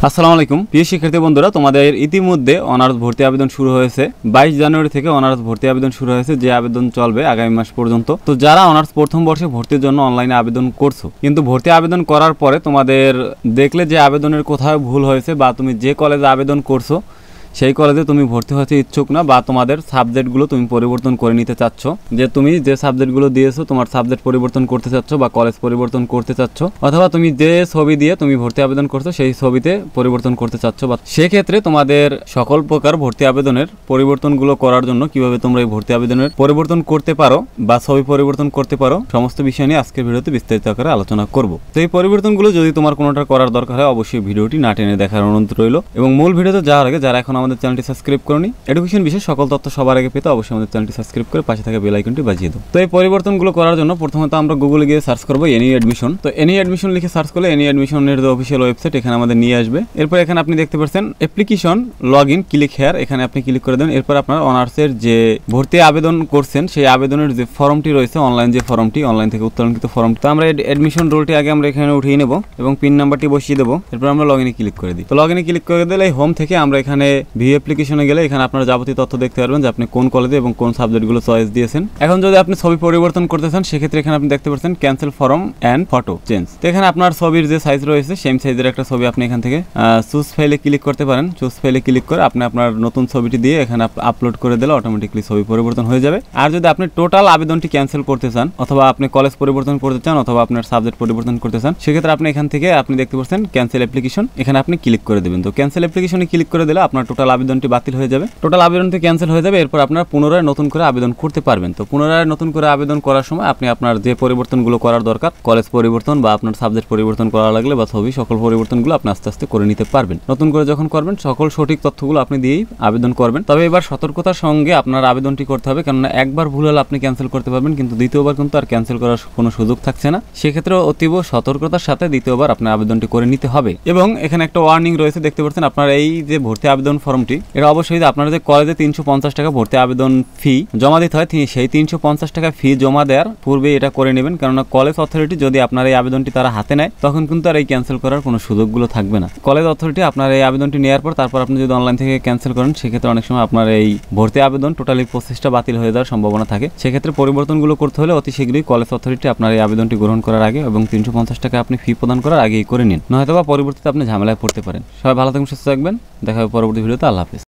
আসসালামু আলাইকুম প্রিয় শিক্ষার্থী বন্ধুরা, তোমাদের ইতিমধ্যে অনার্স ভর্তি আবেদন শুরু হয়েছে। 22 জানুয়ারি থেকে অনার্স ভর্তি আবেদন শুরু হয়েছে, যে আবেদন চলবে আগামী মাস পর্যন্ত। তো যারা অনার্স প্রথম বর্ষে ভর্তির জন্য অনলাইনে আবেদন করছো, কিন্তু ভর্তি আবেদন করার পরে তোমাদের দেখলে যে আবেদনের কোথাও ভুল হয়েছে বা তুমি যে কলেজে আবেদন করছো সেই কলেজে তুমি ভর্তি হতে ইচ্ছুক না, বা তোমাদের সাবজেক্টগুলো তুমি পরিবর্তন করে নিতে চাচ্ছ, যে তুমি যে সাবজেক্টগুলো দিয়েছো তোমার সাবজেক্ট পরিবর্তন করতে চাচ্ছ বা কলেজ পরিবর্তন করতে চাচ্ছ, অথবা তুমি যে ছবি দিয়ে তুমি ভর্তি আবেদন করছো সেই ছবিতে পরিবর্তন করতে চাচ্ছ, বা সেক্ষেত্রে তোমাদের সকল প্রকার ভর্তি আবেদনের পরিবর্তনগুলো করার জন্য কিভাবে তোমরা এই ভর্তি আবেদনের পরিবর্তন করতে পারো বা ছবি পরিবর্তন করতে পারো, সমস্ত বিষয় নিয়ে আজকের ভিডিওতে বিস্তারিত আকারে আলোচনা করব। তো এই পরিবর্তনগুলো যদি তোমার কোনোটা করার দরকার হয় অবশ্যই ভিডিওটি না টেনে দেখার অনুরোধ রইল। এবং মূল ভিডিওতে যাওয়ার আগে যারা এখন আমাদের চ্যানেলটি সাবস্ক্রাইব করনি, এডুকেশন বিষয়ে সকল তথ্য সবার আগে পেতে অবশ্যই আমাদের চ্যানেলটি সাবস্ক্রাইব করে পাশে থাকা বেল আইকনটি বাজিয়ে দাও। তো এই পরিবর্তনগুলো করার জন্য প্রথমত আমরা গুগলে গিয়ে সার্চ করব এনি অ্যাডমিশন। তো এনি অ্যাডমিশন লিখে সার্চ করলে এনি অ্যাডমিশনের যে অফিসিয়াল ওয়েবসাইট এখানে আমাদের নিয়ে আসবে। এরপর এখানে আপনি দেখতে পাচ্ছেন application log in click here, এখানে আপনি ক্লিক করে দেন। এরপর আপনার অনার্সের যে ভর্তি আবেদন করছেন সেই আবেদনের যে ফর্মটি রয়েছে অনলাইন, যে ফর্মটি অনলাইন থেকে উত্তোলনকৃত ফর্মটি, তো আমরা অ্যাডমিশন রোলটি আগে আমরা এখানে উঠিয়ে নেব এবং পিন নাম্বারটি বসিয়ে দেবো। এরপর আমরা লগ ইনে ক্লিক করে দিই। তো লগ ইনে ক্লিক করে দিলে হোম থেকে আমরা এখানে ভিউ অ্যাপ্লিকেশনে গেলে এখানে আপনারা যাবতীয় তথ্য দেখতে পারবেন যে আপনি কোন কলেজে এবং কোন সাবজেক্টগুলো চয়েস দিয়েছেন। এখন যদি আপনি ছবি পরিবর্তন করতে চান সেক্ষেত্রে এখানে আপনি দেখতে পাচ্ছেন cancel form and photo change. তো এখানে আপনার ছবির যে সাইজ রয়েছে সেম সাইজের একটা ছবি আপনি এখান থেকে চুজ ফাইলে ক্লিক করতে পারেন। চুজ ফাইলে ক্লিক করে আপনি আপনার নতুন ছবিটি দিয়ে এখানে আপলোড করে দিলে অটোমেটিকলি ছবি পরিবর্তন হয়ে যাবে। আর যদি আপনি টোটাল আবেদনটি ক্যান্সেল করতে চান, অথবা আপনি কলেজ পরিবর্তন করতে চান, অথবা আপনার সাবজেক্ট পরিবর্তন করতে চান, সেক্ষেত্রে আপনি এখান থেকে আপনি দেখতে পাচ্ছেন ক্যান্সেল অ্যাপ্লিকেশন, এখানে আপনি ক্লিক করে দেবেন। তো ক্যান্সেল অ্যাপ্লিকেশনে ক্লিক করে দিলে আপনার টোটাল আবেদনটি বাতিল হয়ে যাবে, টোটাল আবেদনটি ক্যান্সেল হয়ে যাবে। এরপর আপনার পুনরায় নতুন করে আবেদন করতে পারবেন। তো পুনরায় নতুন করে আবেদন করার সময় আপনি আপনার যে পরিবর্তনগুলো করার দরকার, কলেজ পরিবর্তন বা আপনার সাবজেক্ট পরিবর্তন করা লাগলে বা ছবি, সকল পরিবর্তনগুলো আপনি আস্তে আস্তে করে নিতে পারবেন। নতুন করে যখন করবেন সকল সঠিক তথ্যগুলো আপনি দিয়েই আবেদন করবেন। তবে এবার সতর্কতার সঙ্গে আপনার আবেদনটি করতে হবে, কেননা একবার ভুল হলে আপনি ক্যান্সেল করতে পারবেন, কিন্তু দ্বিতীয়বার কিন্তু আর ক্যান্সেল করার কোনো সুযোগ থাকছে না। সেক্ষেত্রে অতীব সতর্কতার সাথে দ্বিতীয়বার আপনার আবেদনটি করে নিতে হবে। এবং এখানে একটা ওয়ার্নিং রয়েছে, দেখতে পাচ্ছেন আপনার এই যে ভর্তি আবেদন ফর্মটি, এটা অবশ্যই আপনার যে কলেজে 350 টাকা ভর্তি আবেদন ফি জমা দিতে হয়, সেই 350 টাকা ফি জমা দেওয়ার পূর্বে এটা করে নেবেন, কেননা কলেজ অথরিটি যদি আপনার এই আবেদনটি তারা হাতে নেয় তখন কিন্তু আর এই ক্যান্সেল করার কোনো সুযোগগুলো থাকবে না। কলেজ অথরিটি আপনার এই আবেদনটি নেওয়ার পর তারপর আপনি যদি অনলাইন থেকে ক্যান্সেল করেন সেক্ষেত্রে অনেক সময় আপনার এই ভর্তি আবেদন টোটালি প্রসেসটা বাতিল হয়ে যাওয়ার সম্ভাবনা থাকে। সেক্ষেত্রে পরিবর্তনগুলো করতে হলে অতি শীঘ্রই কলেজ অথরিটি আপনার এই আবেদনটি গ্রহণ করার আগে এবং 350 টাকা আপনি ফি প্রদান করার আগেই করে নিন, নয়তো বা পরবর্তীতে আপনি ঝামেলায় পড়তে পারেন। সবাই ভালো থাকবেন, সুস্থ থাকবেন, দেখা হবে পরবর্তী ভিডিওতে। আল্লাহ হাফেজ।